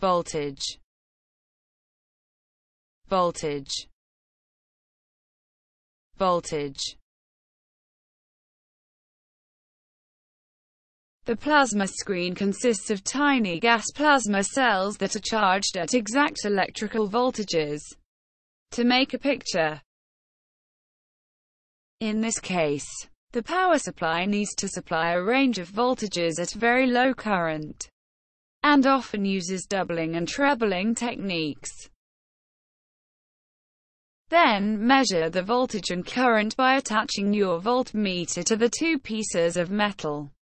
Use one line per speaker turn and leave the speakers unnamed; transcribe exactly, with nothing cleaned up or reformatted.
voltage, voltage, voltage. The plasma screen consists of tiny gas plasma cells that are charged at exact electrical voltages to make a picture. In this case, the power supply needs to supply a range of voltages at very low current, and often uses doubling and trebling techniques. Then, measure the voltage and current by attaching your voltmeter to the two pieces of metal.